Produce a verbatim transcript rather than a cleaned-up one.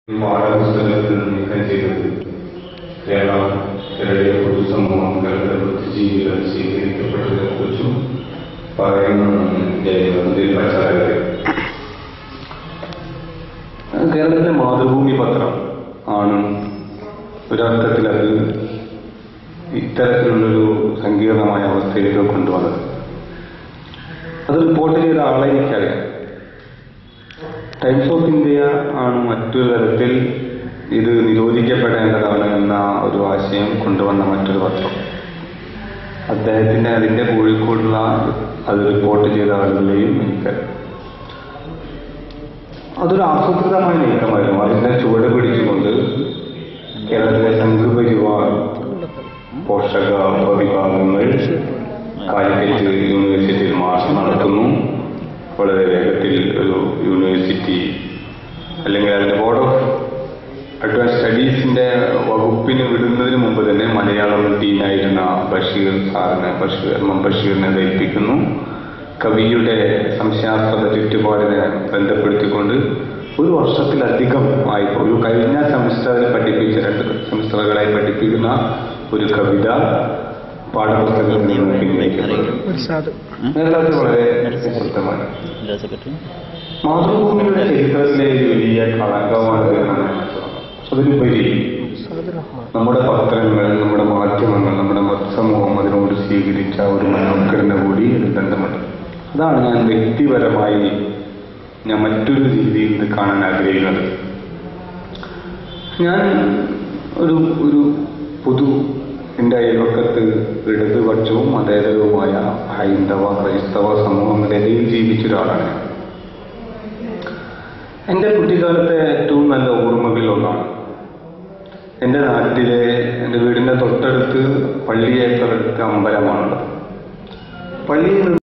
പാഠപുസ്തകത്തിൽ നീക്കം ചെയ്തത് കേരള കേരളീയ പൊതുസമൂഹം കേരള ബുദ്ധിജീവികൾ സ്വീകരിക്കപ്പെട്ടതിനെ കുറിച്ചും പറയുന്നതാണ് ഇതിൽ പശ്ചാത്തലത്തിൽ. കേരളത്തിലെ മാതൃഭൂമി പത്രം ആണ് ഒരർത്ഥത്തിൽ അത് ഇത്തരത്തിലുള്ളൊരു സങ്കീർണമായ അവസ്ഥയിലേക്ക് കൊണ്ടുവന്നത്. അത് റിപ്പോർട്ട് ചെയ്ത ആളെ എനിക്കറിയാം. ടൈംസ് ഓഫ് ഇന്ത്യ ആണ് മറ്റൊരു തരത്തിൽ ഇത് നിരോധിക്കപ്പെടേണ്ടതാണ് എന്ന ഒരു ആശയം കൊണ്ടുവന്ന മറ്റൊരു പത്രം. അദ്ദേഹത്തിന്റെ അതിന്റെ കോഴിക്കോടുള്ള അത് റിപ്പോർട്ട് ചെയ്ത ആളുകളെയും എനിക്കറിയാം. അതൊരു ആസൂത്രിതമായ നീക്കമായിരുന്നു. അതിന്റെ ചുവട് പിടിച്ചുകൊണ്ട് കേരളത്തിലെ സംഘപരിവാർ പോഷക ഉപവിഭാഗങ്ങൾ കാലിക്കറ്റ് യൂണിവേഴ്സിറ്റിയിൽ മാർച്ച് നടത്തുന്നു. വളരെ വേഗത്തിൽ ഒരു യൂണിവേഴ്സിറ്റി അല്ലെങ്കിൽ അതിന്റെ ബോർഡ് ഓഫ് അഡ്വാൻസ് സ്റ്റഡീസിന്റെ വകുപ്പിന് വിടുന്നതിന് മുമ്പ് തന്നെ മലയാളം ഡീനായിരുന്ന ബഷീർ സാറിനെ ബഷീർ എം എം ബഷീറിനെ ധരിപ്പിക്കുന്നു. കവിയുടെ സംശയാസ്പദ ചുറ്റുപാടിനെ ബന്ധപ്പെടുത്തിക്കൊണ്ട് ഒരു വർഷത്തിലധികം ആയി ഒരു കഴിഞ്ഞ സെമിസ്റ്ററിൽ പഠിപ്പിച്ച രണ്ട് സെമിസ്റ്ററുകളായി പഠിപ്പിക്കുന്ന ഒരു കവിത പാഠപുസ്തകത്തിൽ നിന്ന് പിൻവലിക്കപ്പെടും. വളരെ പ്രശസ്തമാണ്. മാതൃഭൂമിയുടെ ചരിത്രത്തിലെ വലിയ കളങ്കമാണ് എന്നാണ്. അതിലുപരി നമ്മുടെ പത്രങ്ങൾ, നമ്മുടെ മാധ്യമങ്ങൾ, നമ്മുടെ മതസമൂഹം അതിനോട് സ്വീകരിച്ച ഒരു മനോഘടന കൂടി അതിൽ ബന്ധമുണ്ട്. അതാണ് ഞാൻ വ്യക്തിപരമായി ഞാൻ മറ്റൊരു രീതിയിൽ ഇത് കാണാൻ ആഗ്രഹിക്കുന്നത്. ഞാൻ ഒരു ഒരു പൊതു എൻ്റെ അയൽവക്കത്ത് ഇടതുപക്ഷവും മതേതരവുമായ ഹൈന്ദവ ക്രൈസ്തവ സമൂഹങ്ങളിടയിൽ ജീവിച്ച ഒരാളാണ്. എൻ്റെ കുട്ടിക്കാലത്തെ ഏറ്റവും നല്ല ഓർമ്മകളിലൊന്നാണ് എൻ്റെ നാട്ടിലെ എൻ്റെ വീടിൻ്റെ തൊട്ടടുത്ത് പള്ളിയേക്കടുത്ത് അമ്പലമാണുള്ളത്. പള്ളിയിൽ